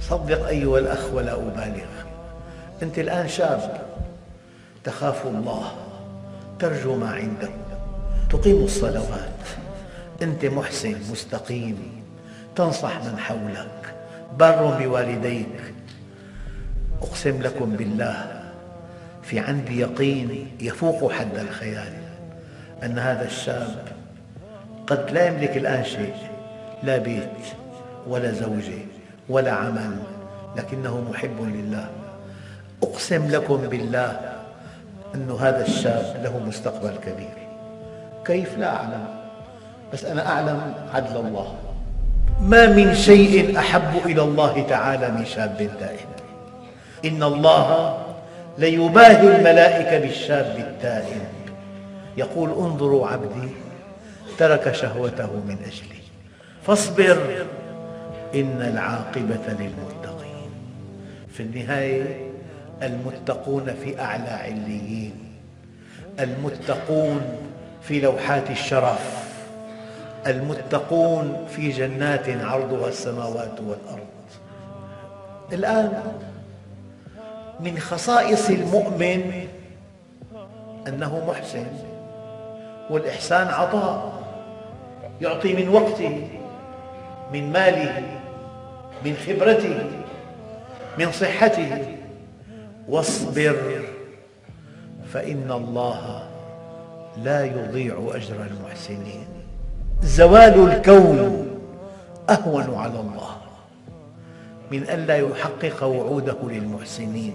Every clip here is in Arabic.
صدق أيها الأخ ولا أبالغ، أنت الآن شاب تخاف الله، ترجو ما عنده، تقيم الصلوات، أنت محسن مستقيم، تنصح من حولك، بار بوالديك. أقسم لكم بالله، في عندي يقين يفوق حد الخيال أن هذا الشاب قد لا يملك الآن شيء، لا بيت ولا زوجة ولا عمل، لكنه محب لله. أقسم لكم بالله أن هذا الشاب له مستقبل كبير. كيف؟ لا أعلم، بس أنا أعلم عدل الله. ما من شيء أحب إلى الله تعالى من شاب تائب. إن الله ليباهي الملائكة بالشاب التائب، يقول: انظروا عبدي ترك شهوته من أجلي. فاصبر إن العاقبة للمتقين. في النهاية المتقون في أعلى عليين، المتقون في لوحات الشرف، المتقون في جنات عرضها السماوات والأرض. الآن من خصائص المؤمن أنه محسن، والإحسان عطاء، يعطي من وقته، من ماله، من خبرته، من صحته. واصبر فإن الله لا يضيع أجر المحسنين. زوال الكون أهون على الله من ألا يحقق وعوده للمحسنين.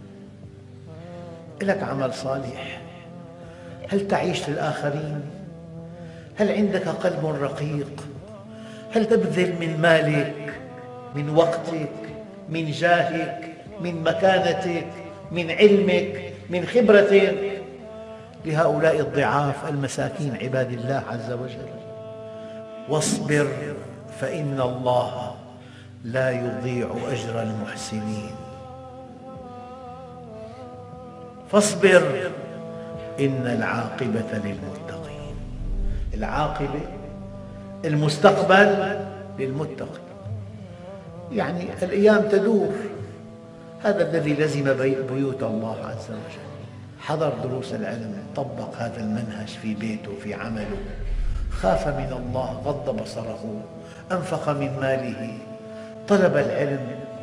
لك عمل صالح، هل تعيش للآخرين؟ هل عندك قلب رقيق؟ هل تبذل من مالك، من وقتك، من جاهك، من مكانتك، من علمك، من خبرتك لهؤلاء الضعاف المساكين عباد الله عز وجل؟ واصبر فإن الله لا يضيع أجر المحسنين. فاصبر إن العاقبة للمتقين. العاقبة، المستقبل للمتقين. يعني الأيام تدور. هذا الذي لزم بيوت الله عز وجل، حضر دروس العلم، طبق هذا المنهج في بيته، في عمله، خاف من الله، غض بصره، أنفق من ماله، طلب العلم.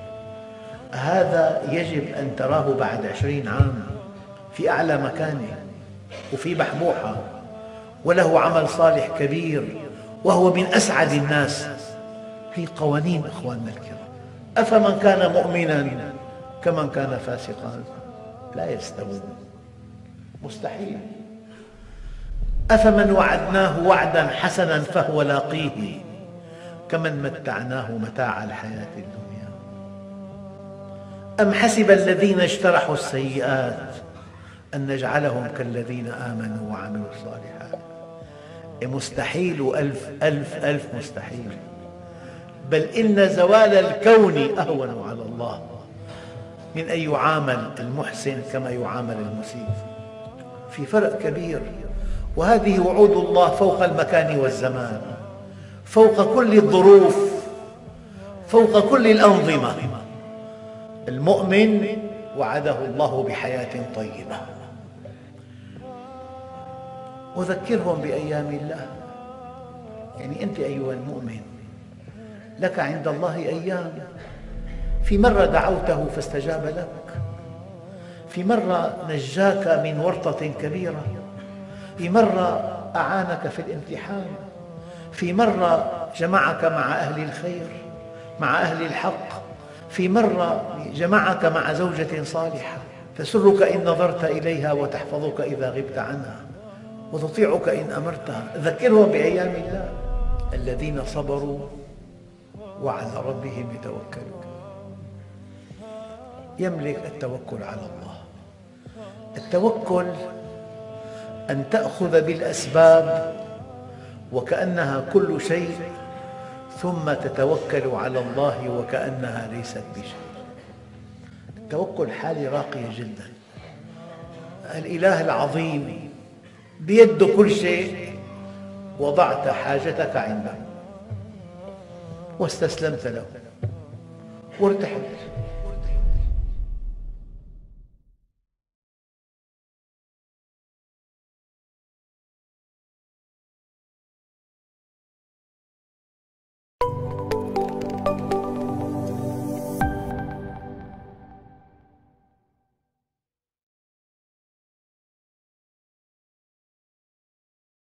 هذا يجب أن تراه بعد 20 عام في أعلى مكانه وفي بحبوحة، وله عمل صالح كبير، وهو من أسعد الناس. هي قوانين إخواننا الكرام. أفمن كان مؤمنا كمن كان فاسقا لا يستوون، مستحيل. أفمن وعدناه وعدا حسنا فهو لاقيه كمن متعناه متاع الحياة الدنيا. أم حسب الذين اجترحوا السيئات أن نجعلهم كالذين آمنوا وعملوا الصالحات. مستحيل، ألف ألف ألف مستحيل. بل إن زوال الكون أهون على الله من أن يعامل المحسن كما يعامل المسيء. في فرق كبير. وهذه وعود الله فوق المكان والزمان، فوق كل الظروف، فوق كل الأنظمة. المؤمن وعده الله بحياة طيبة. وذكرهم بأيام الله. يعني أنت أيها المؤمن لك عند الله أيام. في مرة دعوته فاستجاب لك، في مرة نجاك من ورطة كبيرة، في مرة أعانك في الامتحان، في مرة جمعك مع أهل الخير، مع أهل الحق، في مرة جمعك مع زوجة صالحة تسرك إن نظرت إليها وتحفظك إذا غبت عنها وتطيعك إن أمرتها. ذكرهم بأيام الله. الذين صبروا وعلى ربهم يتوكلون. يملك التوكل على الله. التوكل أن تأخذ بالأسباب وكأنها كل شيء، ثم تتوكل على الله وكأنها ليست بشيء. التوكل حالة راقية جدا. الإله العظيم بيده كل شيء، وضعت حاجتك عنده واستسلمت له، وارتحت.